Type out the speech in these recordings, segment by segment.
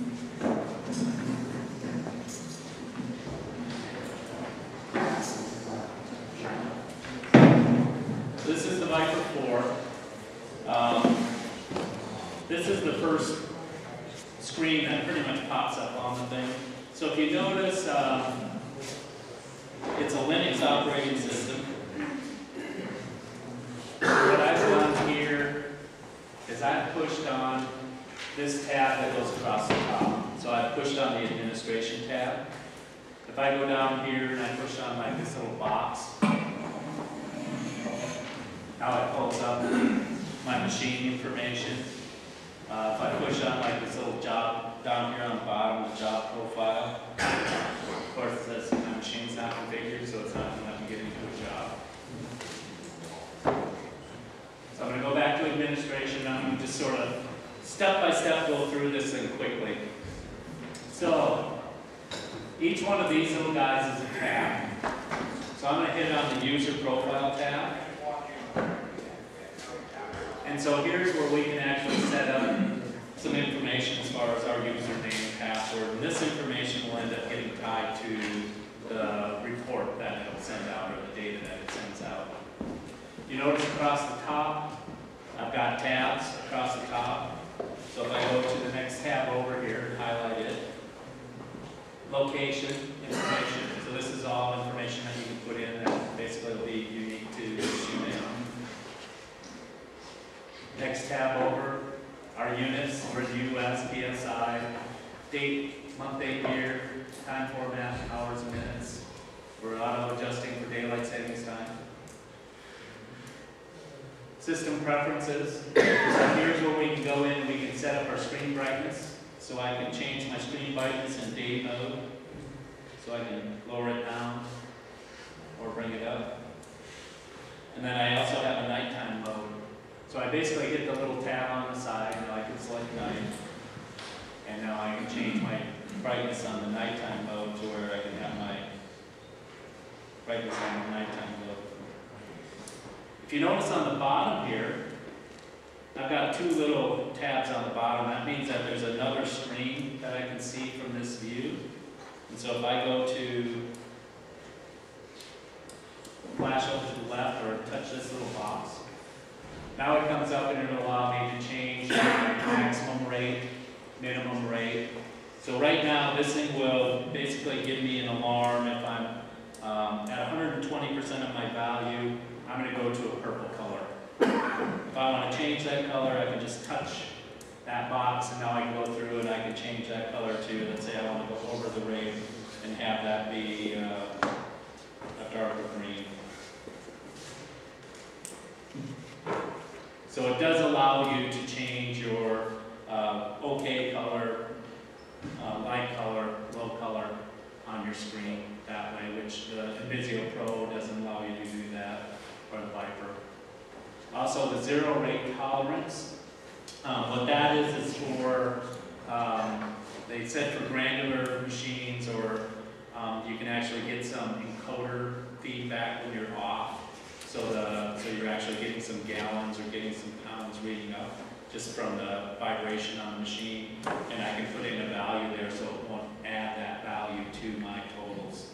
This is the Viper 4. This is the first screen that pretty much pops up on the thing. So if you notice, it's a Linux operating system. What I've done here is I've pushed on this tab that goes across the top. So I've pushed on the administration tab. If I go down here and I push on like this little box, now it pulls up my machine information. If I push on like this little job down here on the bottom, the job profile, of course it says my machine's not configured, so it's not going to let me get into a job. So I'm going to go back to administration. I'm going to just sort of step by step go through this thing quickly. So each one of these little guys is a tab. So I'm going to hit on the user profile tab. And so here's where we can actually set up some information as far as our username and password. And this information will end up getting tied to the report that it'll send out, or the data that it sends out. You notice across the top, I've got tabs across the top. So if I go to the next tab over here and highlight it, location, information. So this is all information that you can put in that basically will be unique to your unit. Next tab over, our units, we're the US, PSI, date, month, date, year, time format, hours and minutes. We're auto adjusting for daylight savings time. System preferences. So here's where we can go in and we can set up our screen brightness. So I can change my screen brightness in day mode. So I can lower it down or bring it up. And then I also have a nighttime mode. So I basically hit the little tab on the side, and I can select night. And now I can change my brightness on the nighttime mode to where I can have my brightness on the nighttime mode. If you notice on the bottom here, I've got two little tabs on the bottom. That means that there's another screen that I can see from this view. And so if I go to flash over to the left or touch this little box, now it comes up and it'll allow me to change the maximum rate, minimum rate. So right now this thing will basically give me an alarm if I'm at 120% of my value. I'm going to go to a purple color. If I want to change that color, I can just touch that box, and now I can go through and I can change that color to, let's say I want to go over the rate and have that be a darker green. So it does allow you to change your OK color, light color, low color on your screen that way, which the Invisio Pro doesn't allow you to do that, or the Viper. Also the zero rate tolerance. What that is for, they said for granular machines, or you can actually get some encoder feedback when you're off. So you're actually getting some gallons or getting some pounds reading up just from the vibration on the machine, and I can put in a value there so it won't add that value to my totals.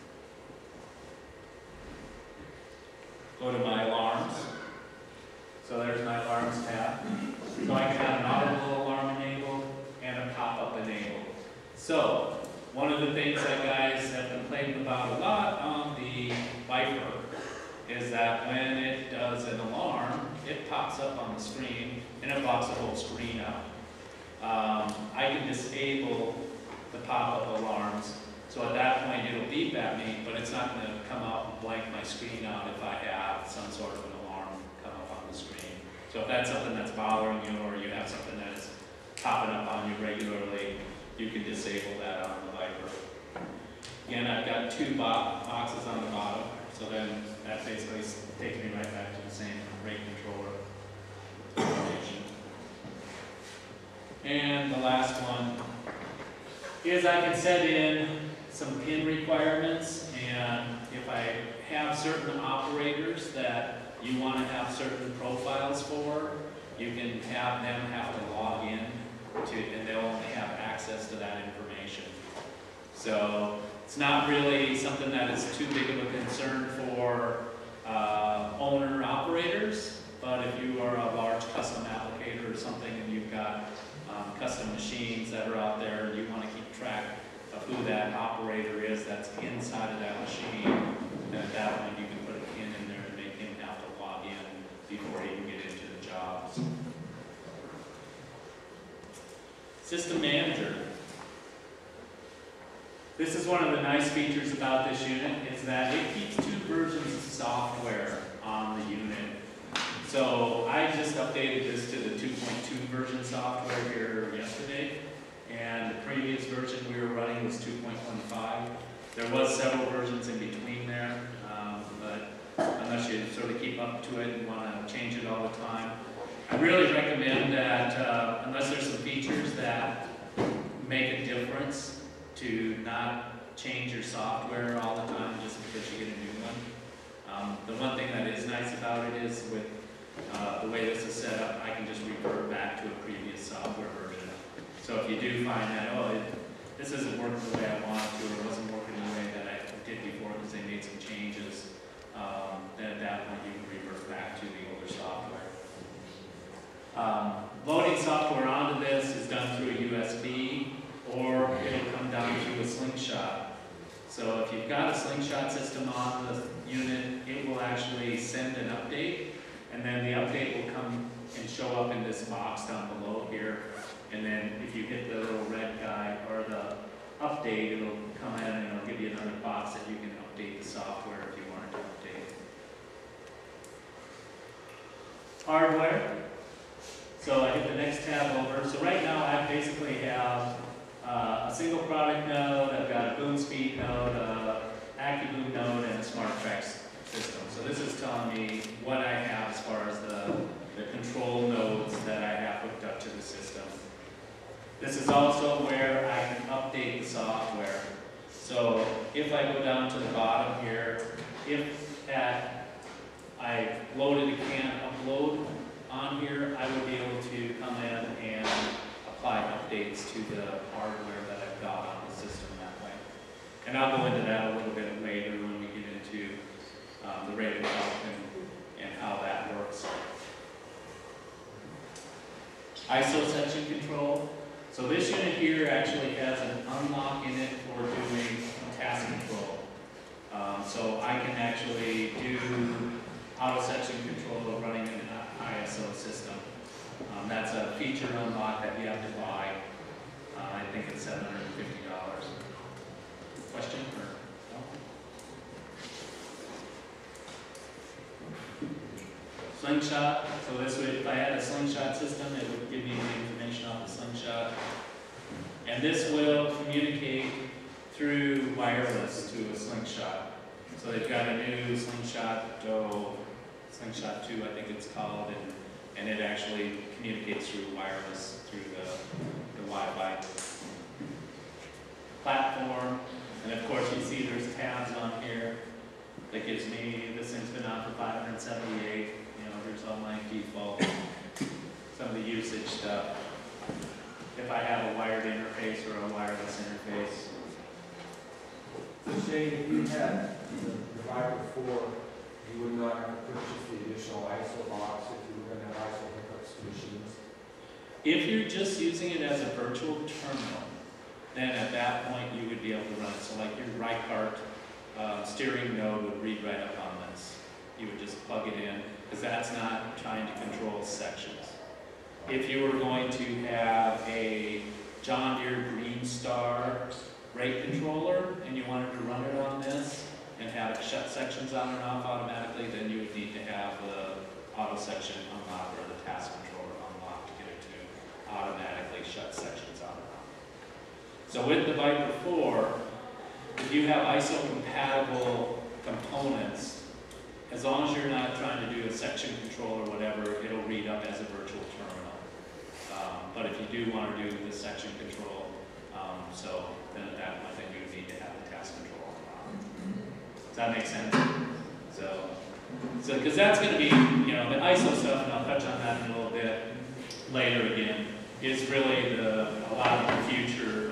Go to my alarms. So there's my alarms tab. So I can have an audible alarm enabled and a pop-up enabled. So one of the things that guys have complained about a lot on the Viper is that when it does an alarm, it pops up on the screen and it blocks the whole screen out. I can disable the pop-up alarms, so at that point it'll beep at me, but it's not going to come out and blank my screen out if I have some sort of an alarm come up on the screen. So if that's something that's bothering you, or you have something that is popping up on you regularly, you can disable that on the Viper. Again, I've got two boxes on the bottom, so then that basically takes me right back to the same rate controller information. And the last one is I can set in some pin requirements, and if I have certain operators that you want to have certain profiles for, you can have them have to log in to, and they'll only have access access to that information. So it's not really something that is too big of a concern for owner-operators, but if you are a large custom applicator or something and you've got custom machines that are out there and you want to keep track of who that operator is that's inside of that machine, then at that point you can put a pin in there and make him have to log in before he can get into the jobs. System Manager. This is one of the nice features about this unit, is that it keeps 2 versions of software on the unit. So I just updated this to the 2.2 version software here yesterday, and the previous version we were running was 2.15. There was several versions in between there, but unless you sort of keep up to it and want to change it all the time, I really recommend that unless there's some features that make a difference, to not change your software all the time just because you get a new one. The one thing that is nice about it is with the way this is set up, I can just revert back to a previous software version. So if you do find that, oh, this isn't working the way I want it to, or it wasn't working the way that I did before because they made some changes, then at that point you can revert back to the older software. Loading software onto this is done through a USB, or it'll come down to a slingshot. So if you've got a slingshot system on the unit, it will actually send an update, and then the update will come and show up in this box down below here. And then if you hit the little red guy, or the update, it'll come in and it'll give you another box that you can update the software if you want it to update. Hardware. So I hit the next tab over. So right now I basically have a single product node, I've got a boom speed node, AccuBoom node, and a smart tracks system. So this is telling me what I have as far as the control nodes that I have hooked up to the system. This is also where I can update the software. So if I go down to the bottom here, if I loaded a can upload on here, I would be able to come in and apply updates to the hardware that I've got on the system that way. And I'll go into that a little bit later when we get into the rate of health and how that works. ISO section control. So this unit here actually has an unlock in it for doing task control. So I can actually do auto section control of running an ISO system. That's a feature unlock that you have to buy. I think it's $750. Question or no? Slingshot. So this would, if I had a slingshot system, it would give me the information off the slingshot. And this will communicate through wireless to a slingshot. So they've got a new slingshot, slingshot 2, I think it's called, and it actually communicates through wireless, through the Wi-Fi platform. And of course you see there's tabs on here that gives me, this thing's been on for 578, you know, here's all my default, some of the usage stuff. If I have a wired interface or a wireless interface. So Shane, if you had the Viper 4, you would not have to purchase the additional ISO box if you were going to have ISO hookups to machines? If you're just using it as a virtual terminal, then at that point you would be able to run it. So like your Reichardt steering node would read right up on this. You would just plug it in, because that's not trying to control sections. If you were going to have a John Deere Green Star rate controller and you wanted to run it on this and have it shut sections on and off automatically, then you would need to have the auto section unlock or the task controller unlock to get it to automatically shut sections on and off. So with the Viper 4, if you have ISO compatible components, as long as you're not trying to do a section control or whatever, it'll read up as a virtual terminal. But if you do want to do the section control, then at that point, then you would need to have the task control unlocked. Does that make sense? So because that's going to be, you know, the ISO stuff, and I'll touch on that in a little bit later again, is really a lot of the future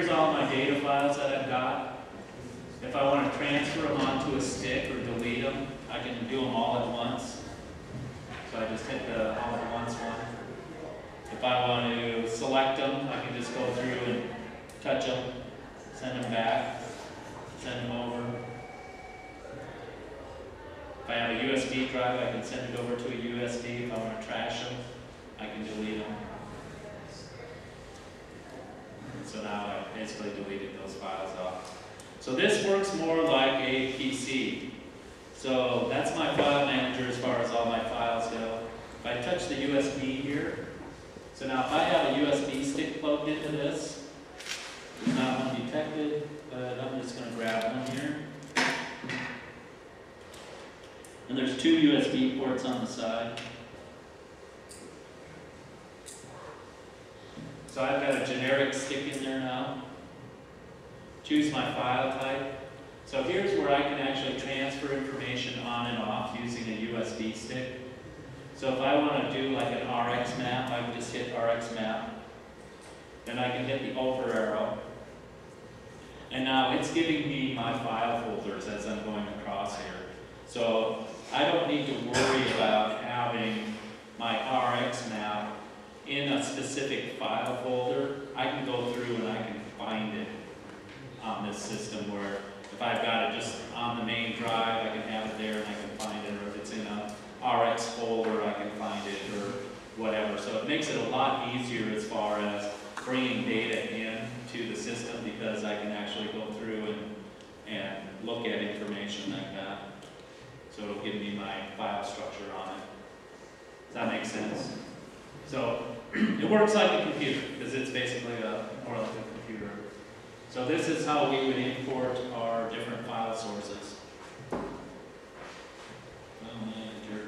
here's all my data files that I've got. If I want to transfer them onto a stick or delete them, I can do them all at once. So I just hit the all at once one. If I want to select them, I can just go through and touch them, send them back, send them over. If I have a USB drive, I can send it over to a USB. If I want to trash them, I can delete them. So now I basically deleted those files off. So this works more like a PC. So that's my file manager as far as all my files go. If I touch the USB here, so now if I have a USB stick plugged into this, there's not one detected, but I'm just going to grab one here. And there's 2 USB ports on the side. So I've got a generic stick in there now. Choose my file type. So here's where I can actually transfer information on and off using a USB stick. So if I want to do like an RX map, I can just hit RX map. Then I can hit the over arrow. And now it's giving me my file folders as I'm going across here. So I don't need to worry about having my RX map in a specific file folder. I can go through and I can find it on this system, where if I've got it just on the main drive, I can have it there and I can find it, or if it's in a RX folder, I can find it, or whatever. So it makes it a lot easier as far as bringing data in to the system, because I can actually go through and look at information like that. So it'll give me my file structure on it. Does that make sense? So it works like a computer, because it's basically more like a computer. So this is how we would import our different file sources. File manager,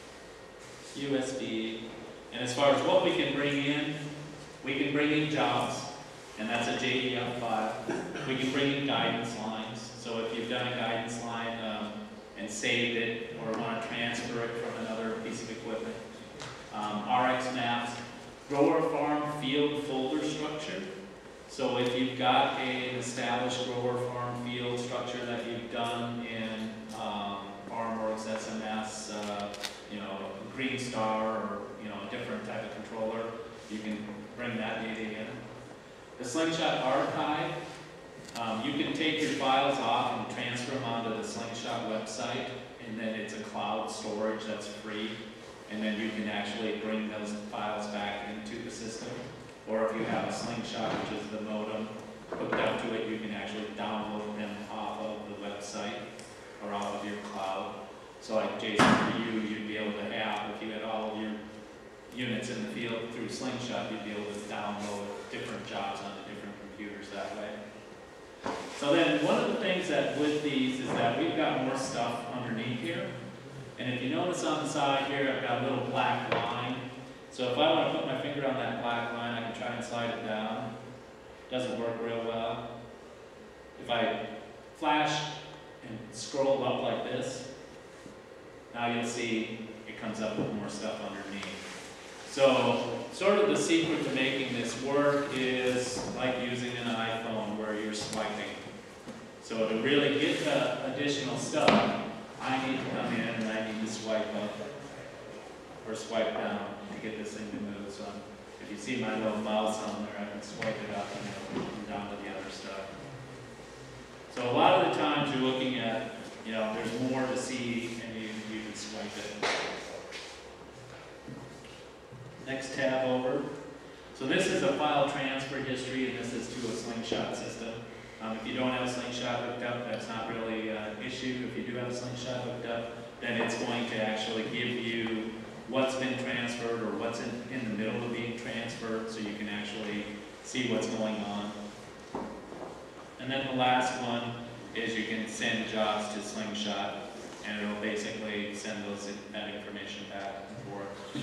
USB, and as far as what we can bring in jobs, and that's a JDF file. We can bring in guidance lines. So if you've done a guidance line and saved it, or want to transfer it from another piece of equipment. RX maps, grower farm field folder structure. So if you've got an established grower farm field structure that you've done in FarmWorks, SMS, Green Star, or a different type of controller, you can bring that data in. The Slingshot archive, you can take your files off and transfer them onto the Slingshot website, and then it's a cloud storage that's free, and then you can actually bring those files back into the system. Or if you have a Slingshot, which is the modem, hooked up to it, you can actually download them off of the website or off of your cloud. So like Jason, for you, you'd be able to have, if you had all of your units in the field through Slingshot, you'd be able to download different jobs onto different computers that way. So then one of the things that with these is that we've got more stuff underneath here. And if you notice on the side here, I've got a little black line. So if I want to put my finger on that black line, I can try and slide it down. Doesn't work real well. If I flash and scroll up like this, now you'll see it comes up with more stuff underneath. So sort of the secret to making this work is like using an iPhone where you're swiping. So to really get the additional stuff, I need to come in and I need to swipe up or swipe down to get this thing to move. So if you see my little mouse on there, I can swipe it up and down to the other stuff. So a lot of the times you're looking at, there's more to see and you can swipe it. Next tab over. So this is a file transfer history, and this is to a Slingshot system. If you don't have a Slingshot hooked up, that's not really an issue. If you do have a Slingshot hooked up, then it's going to actually give you what's been transferred or what's in the middle of being transferred, so you can actually see what's going on. And then the last one is you can send jobs to Slingshot, and it'll basically send that information back and forth.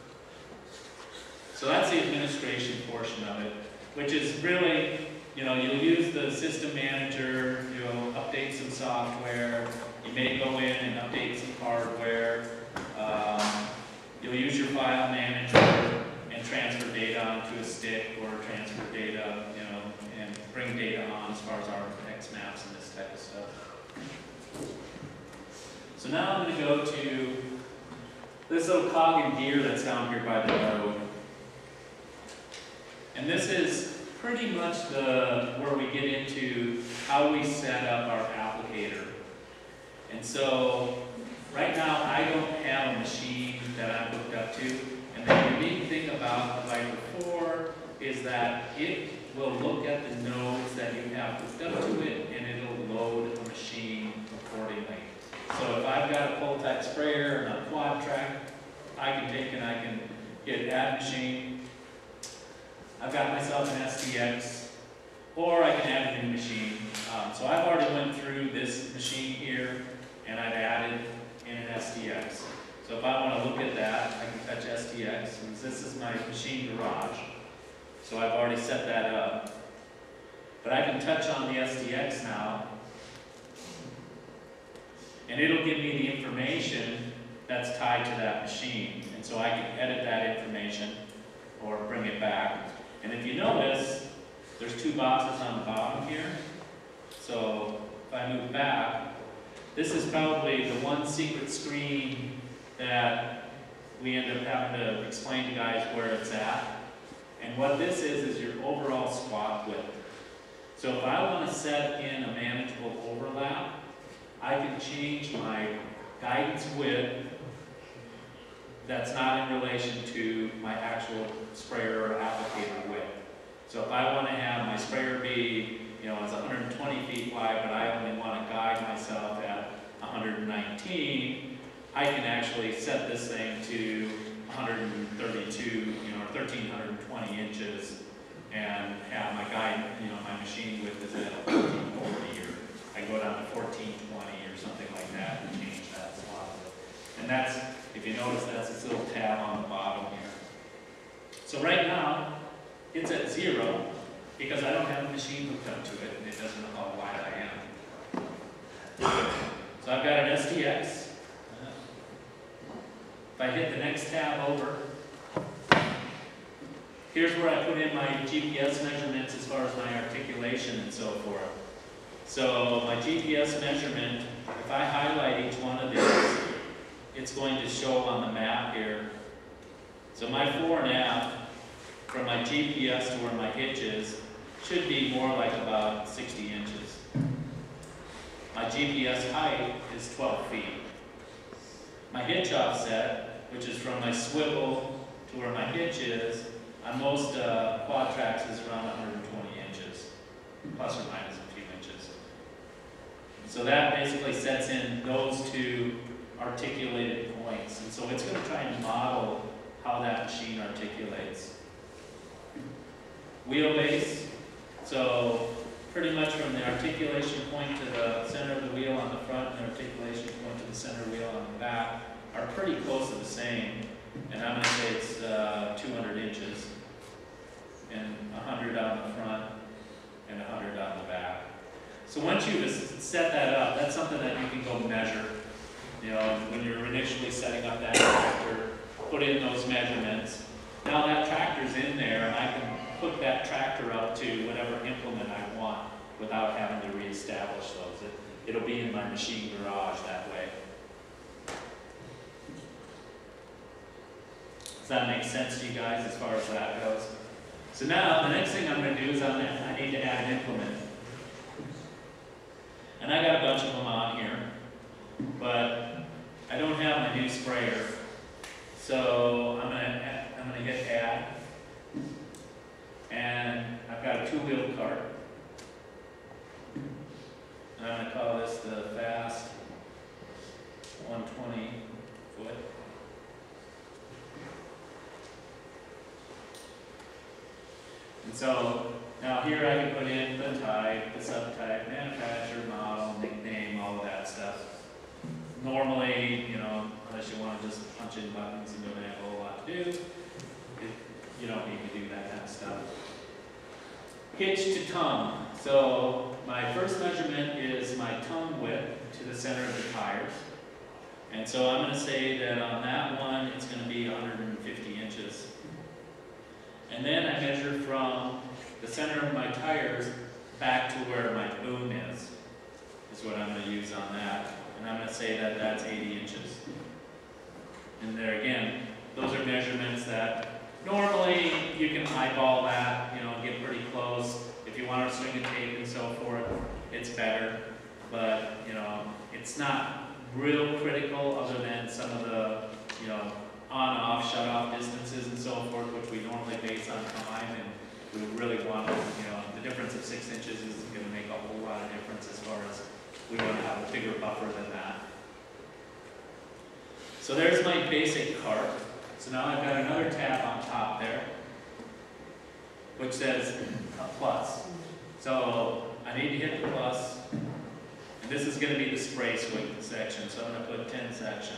So that's the administration portion of it, which is really, you'll use the system manager, you'll update some software, you may go in and update some hardware, you'll use your file manager and transfer data onto a stick or transfer data, and bring data on as far as RX maps and this type of stuff. So now I'm going to go to this little cog and gear that's down here by the road. And this is pretty much where we get into how we set up our applicator. And so right now I don't have a machine that I'm hooked up to. And the unique thing about Viper 4 is that it will look at the nodes that you have hooked up to it, and it'll load a machine accordingly. So if I've got a pull-type sprayer and a quad track, I can take and I can get add machine. I've got myself an SDX, or I can add a new machine. So I've already went through this machine here, and I've added in an SDX. So if I want to look at that, I can touch SDX, and this is my machine garage. So I've already set that up. But I can touch on the SDX now, and it'll give me the information that's tied to that machine. And so I can edit that information or bring it back. And if you notice, there's two boxes on the bottom here. So if I move back, this is probably the one secret screen that we end up having to explain to guys where it's at. And what this is your overall squat width. So if I want to set in a manageable overlap, I can change my guidance width that's not in relation to my actual sprayer or applicator width. So if I want to have my sprayer be, it's 120 feet wide, but I only want to guide myself at 119, I can actually set this thing to 132, or 1,320 inches, and have my guide, my machine width is at 1440, or I go down to 1420 or something like that and change that slot. And that's, if you notice, that's this little tab on the bottom here. So right now, it's at 0 because I don't have a machine hooked up to it, and it doesn't know how wide I am. So I've got an SDX. If I hit the next tab over, here's where I put in my GPS measurements as far as my articulation and so forth. So my GPS measurement, if I highlight each one of these, it's going to show on the map here. So my 4.5 from my GPS to where my hitch is should be more like about 60 inches. My GPS height is 12 feet. My hitch offset, which is from my swivel to where my hitch is, on most quad tracks is around 120 inches, plus or minus a few inches. So that basically sets in those two articulated points. And so it's going to try and model how that machine articulates. Wheelbase, so pretty much from the articulation point to the center of the wheel on the front and the articulation point to the center wheel on the back are pretty close to the same. And I'm going to say it's 200 inches, and 100 on the front and 100 on the back. So once you've set that up, that's something that you can go measure. When you're initially setting up that tractor, put in those measurements. Now that tractor's in there, and I can hook that tractor up to whatever implement I want without having to reestablish those. It'll be in my machine garage that way. Does that make sense to you guys as far as that goes? So now, the next thing I'm going to do is I need to add an implement. And I got a bunch of them on here, but I don't have my new sprayer. So I'm going to hit add. And I've got a 2-wheel cart. And I'm going to call this the Fast 120 foot. And so now here I can put in the type, the subtype, manufacturer, model, nickname, all of that stuff. Normally, unless you want to just punch in buttons and don't have a whole lot to do, you don't need to do that kind of stuff. Hitch to tongue. So my first measurement is my tongue width to the center of the tires. And so I'm going to say that on that one, it's going to be 150 inches. And then I measure from the center of my tires where my boom is what I'm going to use on that. And I'm going to say that that's 80 inches. And there again, those are measurements that normally you can eyeball that, get pretty close. If you want to string a tape and so forth, it's better. But, it's not real critical other than some of the, on-off, shut-off distances and so forth, which we normally base on time. And we really want to, the difference of 6 inches isn't going to make a whole lot of difference as far as we want to have a bigger buffer than that. So there's my basic cart. So now I've got another tab on top there, which says a plus. So I need to hit the plus, and this is going to be the spray swing section. So I'm going to put 10 section.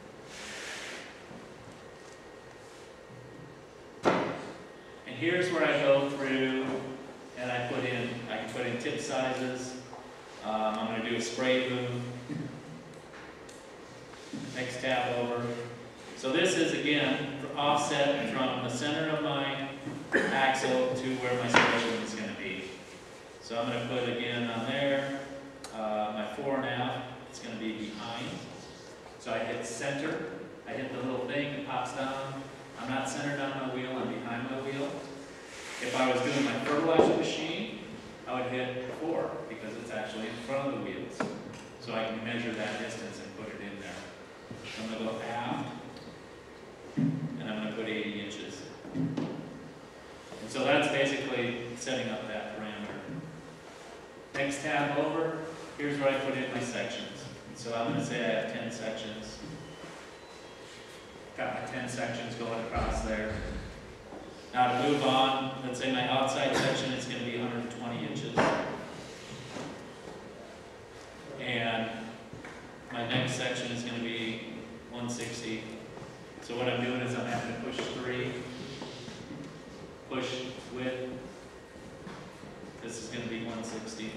And here's where I go through and I can put in tip sizes. I'm going to do a spray boom. Next tab over. So this is again for offset from the center of my axle to where my spray boom is going to be. So I'm going to put again on there, my fore and aft, it's going to be behind. So I hit center, I hit the little thing that pops down. I'm not centered on my wheel, I'm behind my wheel. If I was doing my fertilizer machine, I would hit fore because it's actually in front of the wheels. So I can measure that distance and put it in there. So I'm going to go aft, and I'm going to put 80 inches. And so that's basically setting up that parameter. Next tab over, here's where I put in my sections. So I'm going to say I have 10 sections. Got my 10 sections going across there. Now to move on, let's say my outside section is going to be 120 inches. And my next section is going to be 160. So what I'm doing is I'm having to push 3, push width. This is going to be 160.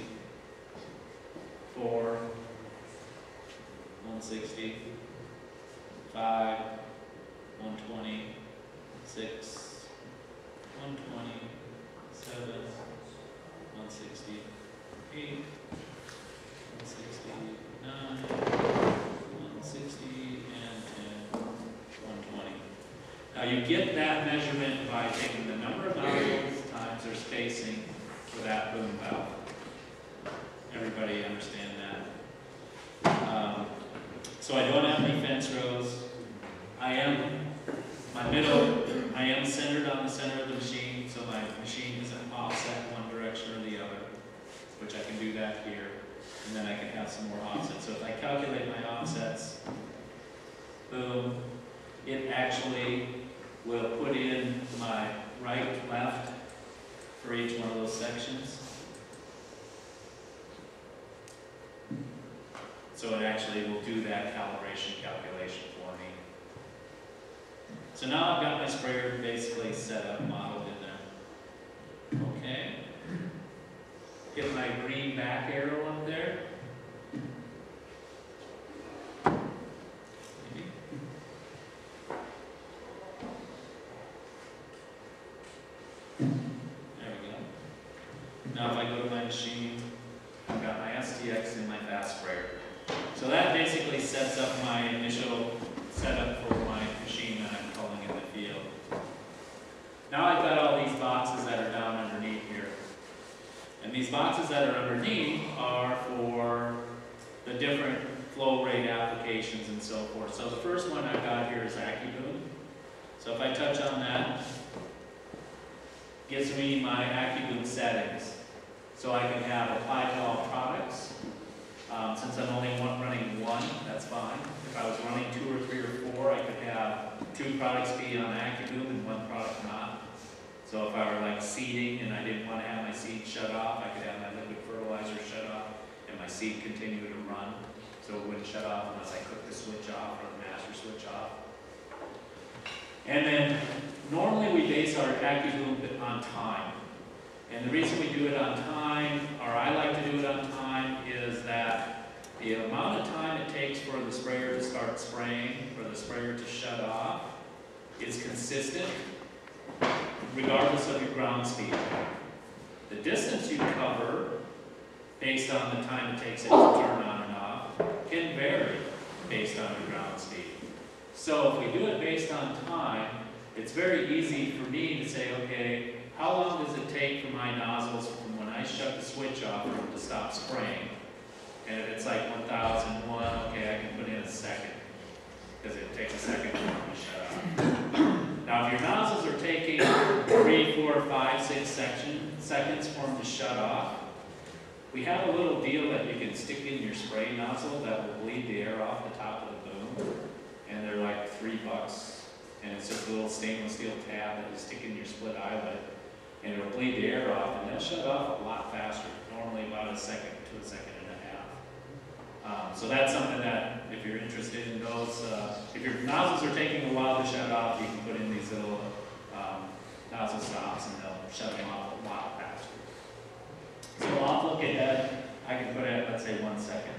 4, 160. 5, 120. 6, 120, 7, 160, 8, 160, 9, 160, and 10, 120. Now you get that measurement by taking the number of nozzles times their spacing for that boom valve. Everybody understand that? So I don't have any fence rows. I am centered on the center of the machine, so my machine isn't offset one direction or the other, which I can do that here, and then I can have some more offsets. So if I calculate my offsets, boom, it actually will put in my right, left for each one of those sections. So it actually will do that calibration calculation for me. So now I've got my sprayer basically set up, modeled in there. Okay. Get my green back arrow up there. Maybe. There we go. Now if I go to my machine, I've got my STX and my fast sprayer. So that basically sets up my initial setup for my machine that I'm culling in the field. Now I've got all these boxes that are down underneath here. And these boxes that are underneath are for the different flow rate applications and so forth. So the first one I've got here is AccuBoom. So if I touch on that, it gives me my AccuBoom settings. So I can have apply to all products. Since I'm only running one, that's fine. If I was running 2 or 3 or 4, I could have 2 products be on AccuBoom and 1 product not. So if I were like seeding and I didn't want to have my seed shut off, I could have my liquid fertilizer shut off and my seed continue to run. So it wouldn't shut off unless I click the switch off or the master switch off. And then normally we base our AccuBoom on time. And the reason we do it on time, or I like to do it on time, is that the amount of time it takes for the sprayer to start spraying, for the sprayer to shut off, is consistent regardless of your ground speed. The distance you cover based on the time it takes it to turn on and off, can vary based on your ground speed. So if we do it based on time, it's very easy for me to say, okay, how long does it take for my nozzles from when I shut the switch off for them to stop spraying? And if it's like 1001, okay, I can put in a second, because it takes a second for them to shut off. Now, if your nozzles are taking 3, 4, 5, 6 seconds for them to shut off, we have a little deal that you can stick in your spray nozzle that will bleed the air off the top of the boom. And they're like $3. And it's just a little stainless steel tab that you stick in your split eyelet. And it'll bleed the air off, and they'll shut off a lot faster, normally about a second to a second and a half. So that's something that, if you're interested in those, if your nozzles are taking a while to shut off, you can put in these little nozzle stops, and they'll shut them off a lot faster. So off look ahead, I can put it at, let's say, 1 second.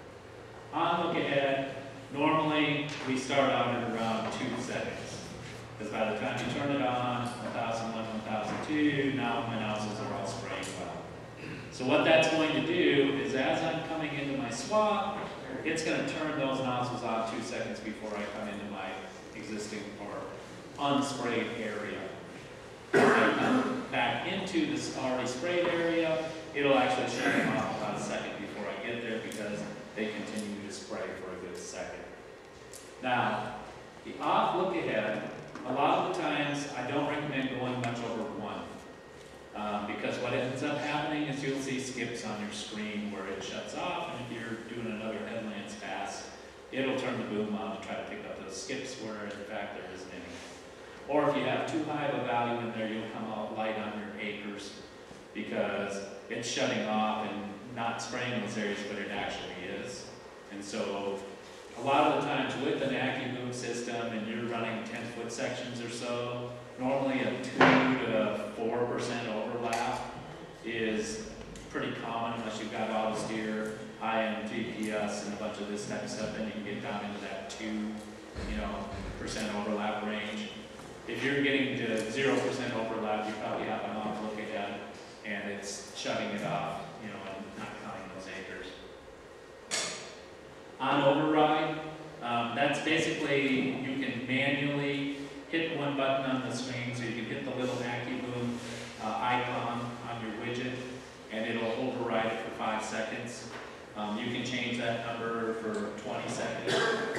On look ahead, normally we start out at around 2 seconds. Because by the time you turn it on, 1001, 1002, now my nozzles are all spraying well. So what that's going to do is, as I'm coming into my swap, it's going to turn those nozzles on 2 seconds before I come into my existing or unsprayed area. When I come back into this already sprayed area, it'll actually shut them off about a second before I get there, because they continue to spray for a good second. Now, the off look ahead, a lot of the times I don't recommend going much over 1. Because what ends up happening is you'll see skips on your screen where it shuts off, and if you're doing another headlands pass, it'll turn the boom on to try to pick up those skips where in fact there isn't any. Or if you have too high of a value in there, you'll come out light on your acres because it's shutting off and not spraying those areas, but it actually is. And so a lot of the times with an AccuBoom system and you're running 10-foot sections or so, normally a 2 to 4% overlap is pretty common unless you've got auto steer, high-end GPS, and a bunch of this type of stuff. Then you can get down into that 2% overlap range. If you're getting to 0% overlap, you probably have an off look ahead, and it's shutting it off, and not counting those acres. On override, that's basically you can manually hit one button on the screen, so you can hit the little AccuBoom icon on your widget, and it'll override it for 5 seconds. You can change that number for 20 seconds,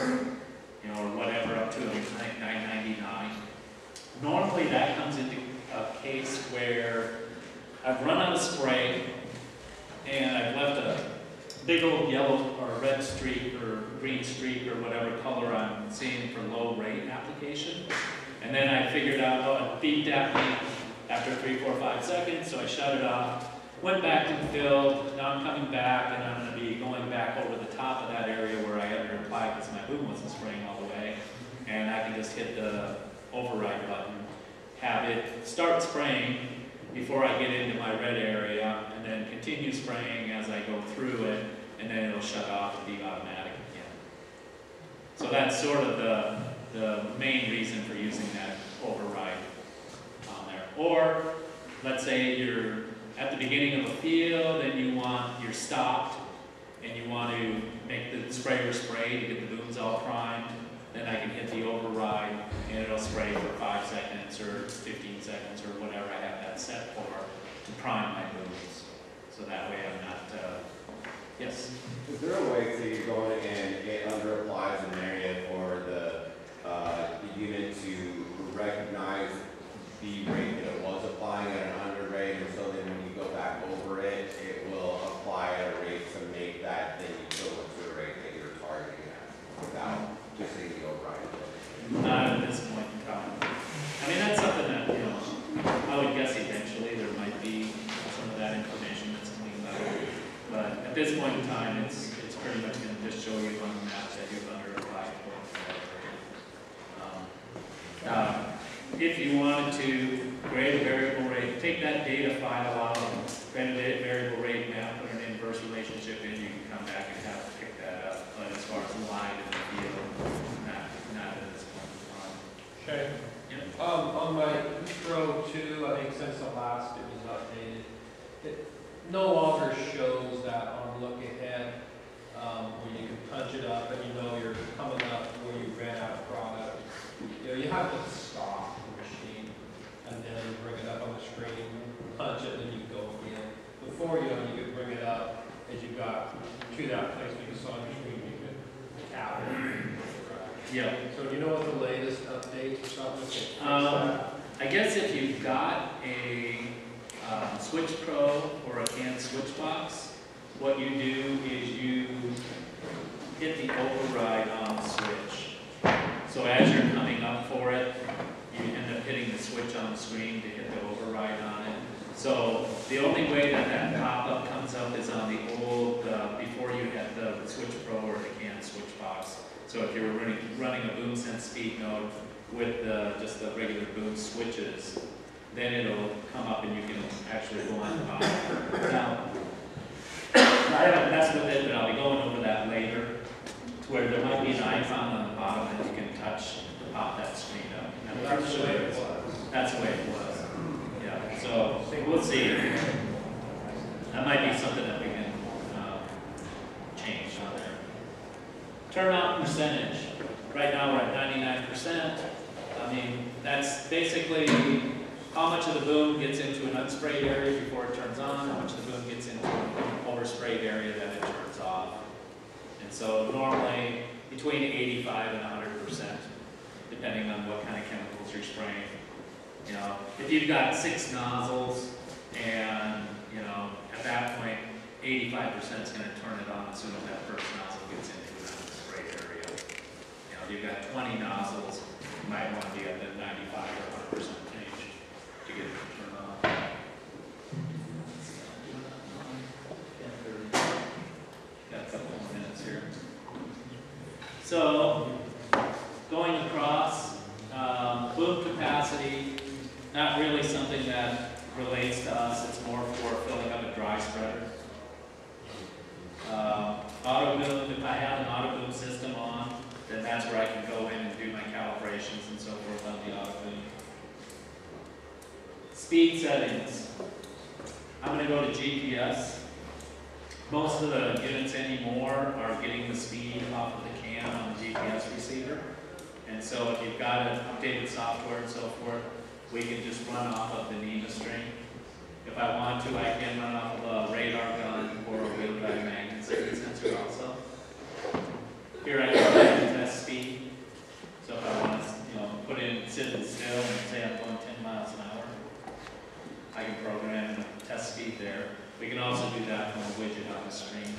or whatever, up to I think $9.99. Normally that comes into a case where I've run out of spray and I've left a big old yellow or red streak or green streak or whatever color I'm seeing for low rate application. And then I figured out, oh, it beeped at me after 3, 4, 5 seconds, so I shut it off, went back and filled. Now I'm coming back and I'm going to be going back over the top of that area where I underapplied because my boom wasn't spraying all the way. And I can just hit the override button, have it start spraying before I get into my red area, and then continue spraying as I go through it, and then it'll shut off and be automatic again. So that's sort of the main reason for using that override on there. Or let's say you're at the beginning of a field and you're stopped and you want to make the sprayer spray to get the booms all primed, then I can hit the override and it'll spray for 5 seconds or 15 seconds or whatever I have that set for to prime my booms. So that way I'm not, yes? Is there a way to go in and it under applies an area for the unit to recognize the rate that it was applying at an under rate, and so then when you go back over it, it will apply at a rate to make that thing equivalent to the rate that you're targeting at without just seeing the override? Not at this point in time. I mean, that's something that, I would guess eventually there might be some of that information that's cleaned up. But at this point in time, it's pretty much going to just show you on the map that you've under applied for. If you wanted to grade a variable rate, take that data file out, grade a variable rate map, put an inverse relationship in, you can come back and have to pick that up. But as far as line in the field, not at this point in time. Okay. Yep. On my intro 2, I think since the last it was updated, it no longer shows that look ahead, where you can punch it up and you know you're coming up where you ran out of product. You know, you have to stop the machine and then bring it up on the screen, punch it, and then you go again. Before, you know, you could bring it up as you got to that place where you saw on your screen, you could tap it. Yeah. So do you know what the latest updates or something? I guess if you've got a Switch Pro or a CAN switch box, what you do is you hit the override on the switch. So as you're coming up for it, you end up hitting the switch on the screen to hit the override on it. So the only way that that pop-up comes up is on the old, before you had the Switch Pro or the CAN switch box. So if you're running a boom sense speed node with just the regular boom switches, then it'll come up and you can actually go on the bottom. Now, I haven't messed with it, but I'll be going over that later, to where there might be an icon on the bottom that you can touch to pop that screen up. And I'm That's the sure way it was. that's the way it was. Yeah, so we'll see. That might be something that we can change on there. Turnout percentage. Right now we're at 99%. I mean, that's basically how much of the boom gets into an unsprayed area before it turns on, how much of the boom gets into an oversprayed area that it turns off. And so normally between 85 and 100%, depending on what kind of chemicals you're spraying. You know, if you've got 6 nozzles and, you know, at that point, 85% is going to turn it on as soon as that first nozzle gets into an unsprayed area. You know, if you've got 20 nozzles, you might want to be at the 95 or 100% range to get it to turn on. Got a couple more minutes here. So, going across, boom capacity, not really something that relates to us, it's more for filling up a dry spreader. Auto boom, if I have an auto boom system on, then that's where I can go in and do my calibrations and so forth on the auto boom. Speed settings. I'm going to go to GPS. Most of the units anymore are getting the speed off of the CAN on the GPS receiver. And so if you've got an updated software and so forth, we can just run off of the NEMA string. If I want to, I can run off of a radar gun or a wheel drive magnet sensor also. Here I can test speed. So if I want to, you know, put in sit still and say I'm going 10 miles an hour, I can program and test speed there. We can also do that from a widget on the screen.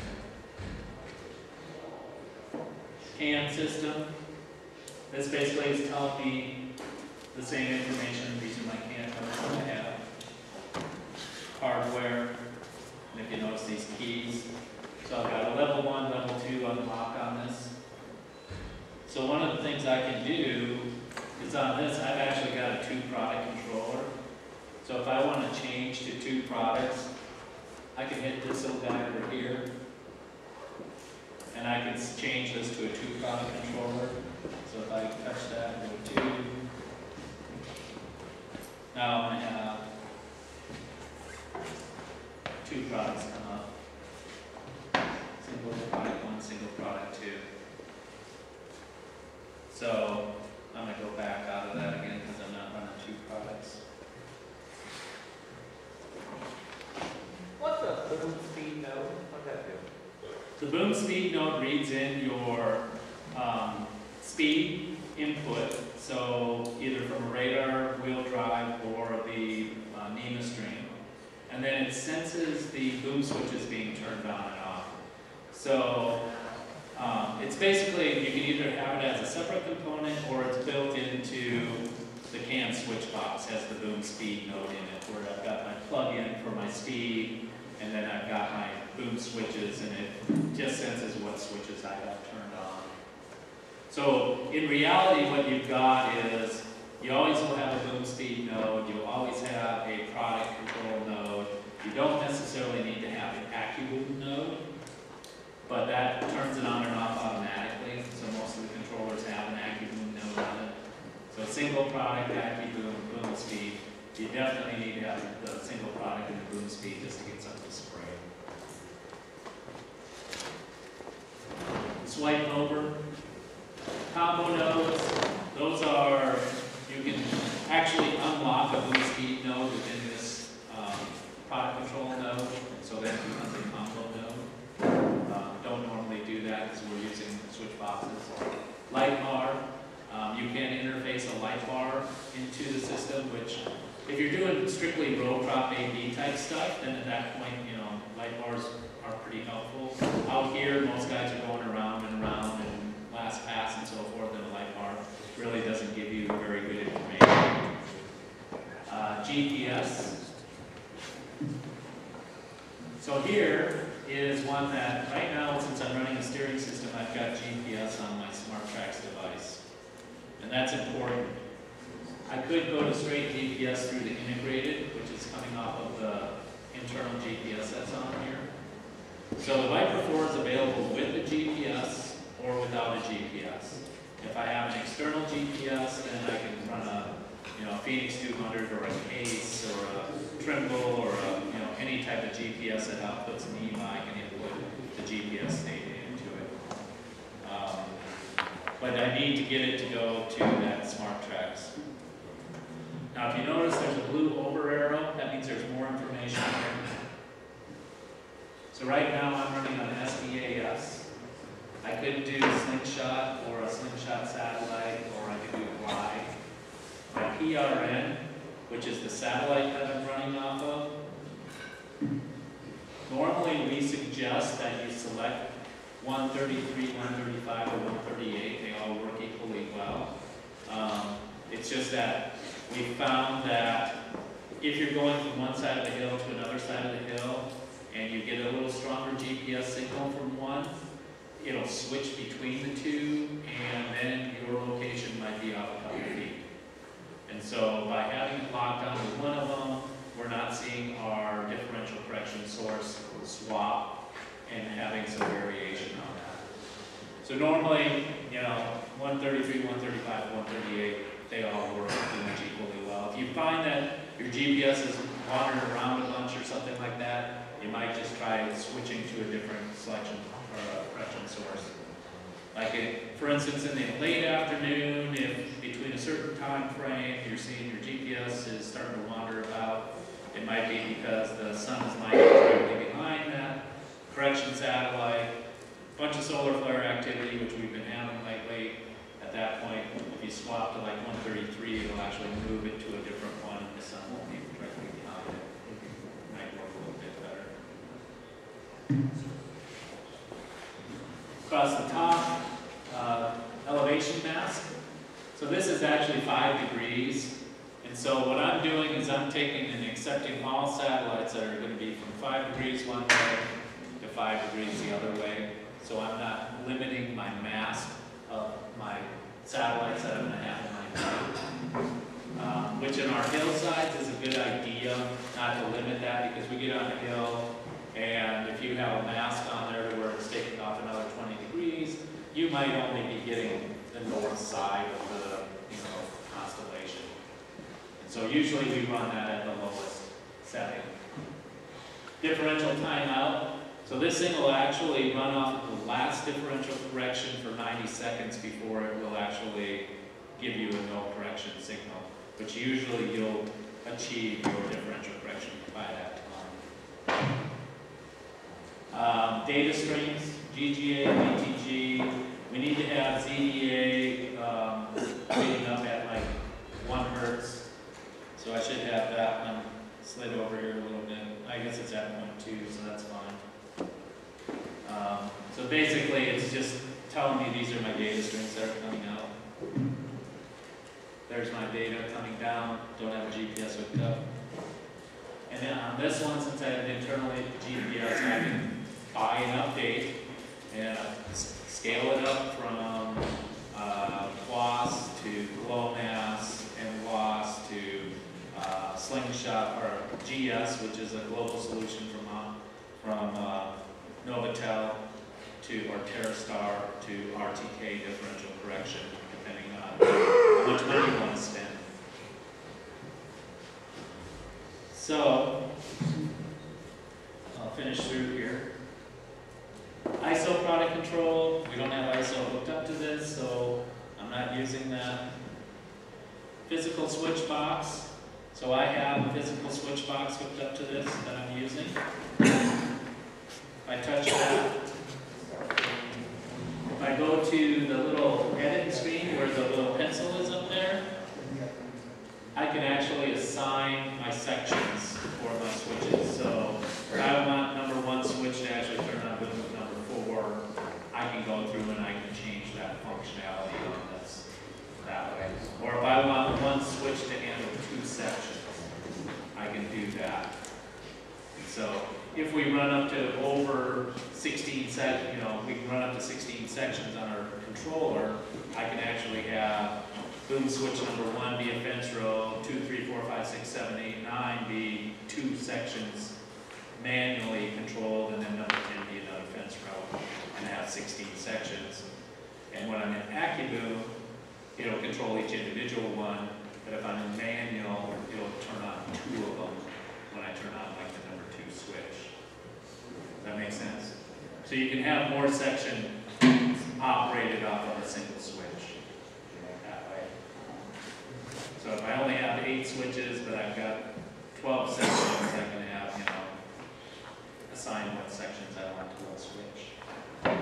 CAN system. This basically is telling me the same information using my CAN code I have. Hardware, and if you notice these keys. So I've got a level 1, level 2 unlock on this. So one of the things I can do is on this, I've actually got a 2-product controller. So if I want to change to 2 products, I can hit this little guy over here, and I can change this to a 2-product controller. So if I touch that, go 2. Now I'm going to have 2 products come up. Single product 1, single product 2. So I'm going to go back out of that again because I'm not running 2 products. What's a boom speed node? What's that do? The boom speed node reads in your speed input, so either from a radar, wheel drive, or the NEMA stream, and then it senses the boom switches being turned on and off. So it's basically, you can either have it as a separate component or it's built into the CAN switch box, has the boom speed node in it, where I've got my plug-in for my speed, and then I've got my boom switches, and it just senses what switches I have turned on. So in reality, what you've got is you always will have a boom speed node, you always have a product control node. You don't necessarily need to have an AccuBoom node, but that turns it on and off automatically. So most of the controllers have an AccuBoom node on it. So single product, AccuBoom, boom speed. You definitely need to have the single product and the boom speed just to get something sprayed. swipe over. Combo nodes, those are, you can actually unlock a boost speed node within this product control node, and so that becomes a combo node. Don't normally do that because we're using switch boxes. Light bar, you can interface a light bar into the system, which if you're doing strictly row crop A/B type stuff, then at that point, you know, light bars are pretty helpful. Out here, most guys are going around and around and last pass and so forth, and a light bar really doesn't give you very good information. GPS. So here is one that, right now, since I'm running a steering system, I've got GPS on my SmartTrax device. And that's important. I could go to straight GPS through the integrated, which is coming off of the internal GPS that's on here. So the Viper 4 is available with the GPS or without a GPS. If I have an external GPS, then I can run a Phoenix 200 or a Case or a Trimble or any type of GPS that outputs an e-mic and input the GPS data into it. But I need to get it to go to that SmartTrax. Now if you notice there's a blue over arrow, that means there's more information here. So right now I'm running on SDAS. I could do Slingshot or a Slingshot satellite, or I could do Glide. My PRN, which is the satellite that I'm running off of, normally we suggest that you select 133, 135, or 138. They all work equally well. It's just that we found that if you're going from one side of the hill to another side of the hill, and you get a little stronger GPS signal from one, it'll switch between the two, and then your location might be off a couple feet. And so by having it locked down with one of them, we're not seeing our differential correction source swap and having some variation on that. So normally, 133, 135, 138, they all work pretty much equally well. If you find that your GPS is wandering around a bunch or something like that, you might just try switching to a different selection or a correction source. Like for instance, in the late afternoon, if between a certain time frame you're seeing your GPS is starting to wander about, it might be because the sun is lining directly behind that correction satellite, a bunch of solar flare activity, which we've been having lately. At that point, if you swap to like 133, it'll actually move it to a different one, and the sun won't be directly behind it. It might work a little bit better. Across the top, elevation mask. So this is actually 5 degrees. And so what I'm doing is I'm taking and accepting all satellites that are going to be from 5 degrees one way to 5 degrees the other way. So I'm not limiting my mask of my satellites that I'm going to have in my node. Which in our hillsides is a good idea not to limit that, because we get on a hill and if you have a mask on there to where it's taking off another 20 degrees, you might only be getting the north side of the constellation. And so usually we run that at the lowest setting. Differential timeout. So this thing will actually run off of the last differential correction for 90 seconds before it will actually give you a no correction signal, which usually you'll achieve your differential correction by that time. Data streams, GGA, BTG. We need to have ZDA reading up at like 1 hertz. So I should have that one slid over here a little bit. I guess it's at 0.2, so that's fine. So basically it's just telling me these are my data streams that are coming out. There's my data coming down, don't have a GPS hooked up. And then on this one, since I have internally GPS, I can buy an update and scale it up from WAS to GLONASS and WAS to Slingshot or GS, which is a global solution from Novatel or TerraStar to RTK differential correction, depending on how much money you want to spend. So, I'll finish through here. ISO product control, we don't have ISO hooked up to this, so I'm not using that. Physical switch box, so I have a physical switch box hooked up to this that I'm using. If I touch that, if I go to the little edit screen where the little pencil is up there, I can actually assign my sections for my switches. So if I want number 1 switch to actually turn on with number 4, I can go through and I can change that functionality on this that way. Or if I want 1 switch to handle 2 sections, I can do that. And so if we run up to over 16 we can run up to 16 sections on our controller, I can actually have boom switch number 1 be a fence row, 2, 3, 4, 5, 6, 7, 8, 9 be 2 sections manually controlled, and then number 10 be another fence row, and have 16 sections. And when I'm in AccuBoom, it'll control each individual one, but if I'm in manual, it'll turn on 2 of them when I turn on like the number 2 switch. Does that make sense? So you can have more sections operated off of a single switch that way. So if I only have 8 switches, but I've got 12 sections, I can have, assign what sections I want to what switch.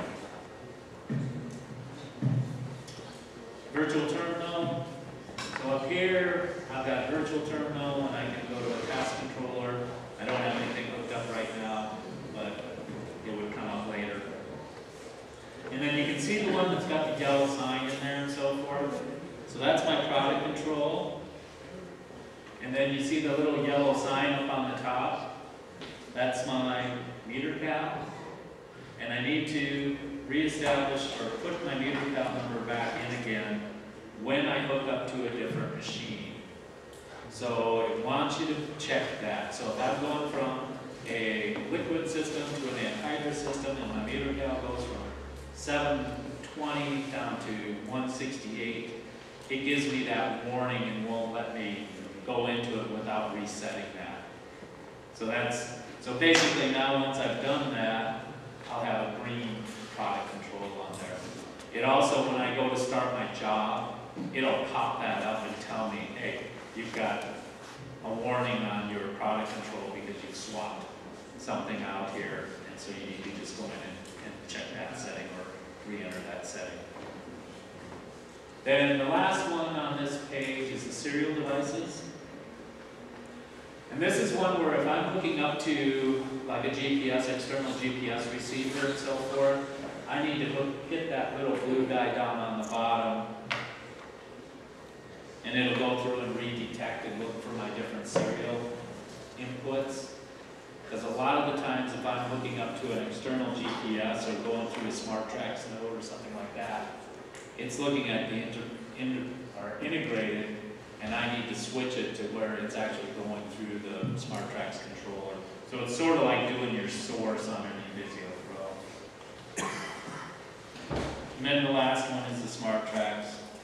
Virtual terminal. So up here, I've got virtual terminal, and I can go to a task controller. I don't have anything hooked up right now, but it would come up later. And then you can see the one that's got the yellow sign in there and so forth. So that's my product control. And then you see the little yellow sign up on the top. That's my meter cap. And I need to reestablish or put my meter cap number back in again when I hook up to a different machine. So it wants you to check that. So if I'm going from a liquid system to an anhydrous system and my meter cap goes from 720 down to 168, it gives me that warning and won't let me go into it without resetting that. So basically now once I've done that, I'll have a green product control on there. It also, when I go to start my job, it'll pop that up and tell me, hey, you've got a warning on your product control because you've swapped something out here, and so you need to just go in and check that setting or re-enter that setting. Then the last one on this page is the serial devices. And this is one where if I'm hooking up to like a GPS, external GPS receiver and so forth, I need to hit that little blue guy down on the bottom, and it'll go through and redetect and look for my different serial inputs. Because a lot of the times if I'm hooking up to an external GPS or going through a SmartTrax node or something like that, it's looking at the integrated, and I need to switch it to where it's actually going through the SmartTrax controller. So it's sort of like doing your source on an Visio Pro. And then the last one is the SmartTrax.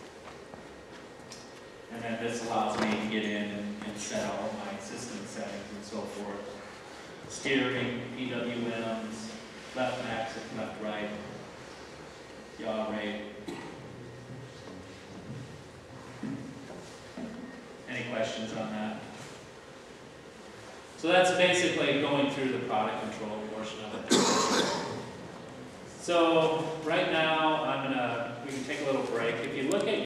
And then this allows me to get in and set all my system settings and so forth. Steering, PWMs, left max, left right, yaw rate. Any questions on that? So that's basically going through the product control portion of it. So right now, we can take a little break. If you look at